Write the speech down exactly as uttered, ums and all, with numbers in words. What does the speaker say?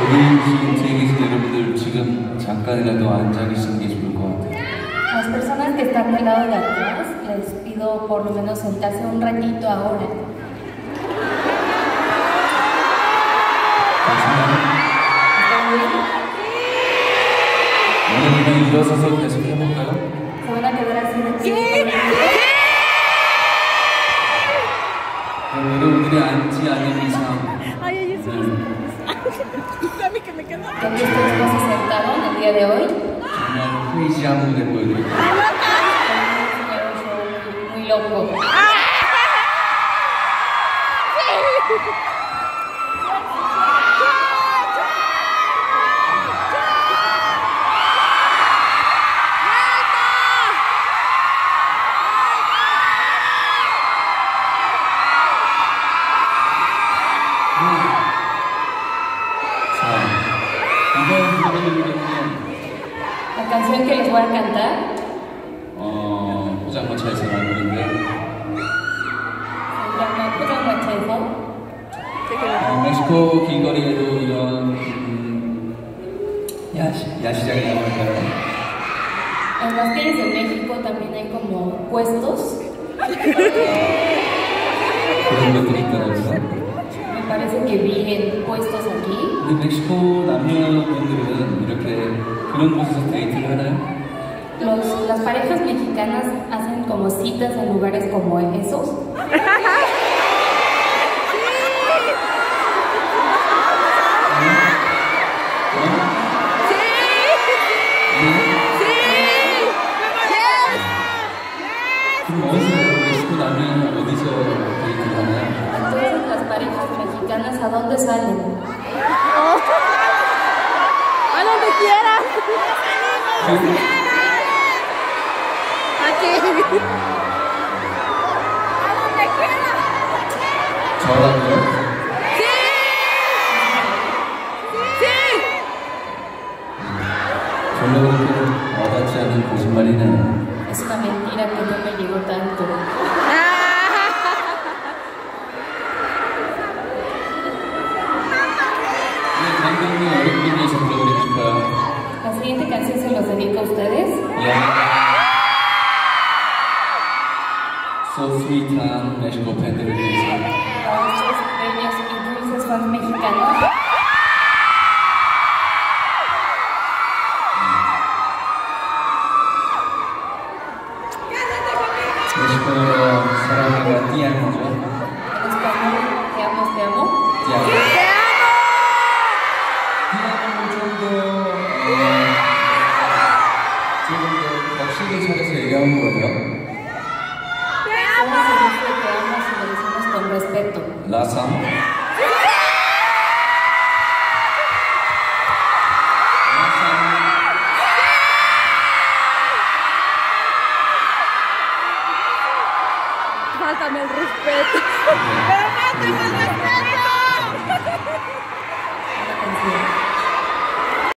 여기 지금 뒤에 계신 여러분들 지금 잠깐이라도 앉아 계시는 게 좋을 것 같아요. Las personas que están del lado de atrás, les pido por lo menos sentarse un ratito ahora. ¿Están bien? 오늘 그냥 일어서서 계속 해볼까요? ¿Se van a quedar así de pie? 그럼 여러분들이 앉지 않은 이상 Ay, ay, eso es. A mí que me quedo. Ya que ustedes no se sentaron el día de hoy, 정말 크레이지한 무대 보여드릴게요. muy loco. La canción que les voy a cantar 어, 포장마차에서 나온 노래인데 se llama 포장마차에서. 어, 멕시코 길거리에도 이런 음, 야시, 야시장이라고 할까요? En las calles de México también hay como puestos. 그런 것들이 있더라고요. Me parece que vi en puestos aquí. 근데 멕시코 남녀분들은 이렇게 그런 곳에서 데이트를 하나요? Los, las parejas mexicanas hacen como citas en lugares como esos. 그럼 어디서 멕시코 남녀는 어디서 데이트를 하나요? Entonces las parejas mexicanas, ¿a dónde salen? A donde quieras. Aquí. A donde quieras. 저라고요? Sí. Sí. 별로 그렇게 와닿지 않은 거짓말이네요. Es una mentira que no me llegó tanto. 네, 감독님 여러분들 위해서 불러드립니다. La siguiente canción se los dedico a ustedes. So sweet한 멕시코 팬들을 위해서. Para estos bellos y dulces fans mexicanos. 멕시코어로 사랑해가 띠아노죠. En español, te amo, te amo. 띠아노. ¡Te amo! 띠아노는 좀더 조금 더 격식을 차려서 얘기하는 거예요. ¿Cómo se dice te amo si lo decimos con respeto? 라삼. Faltame el respeto. Pero faltame el respeto. Una canción.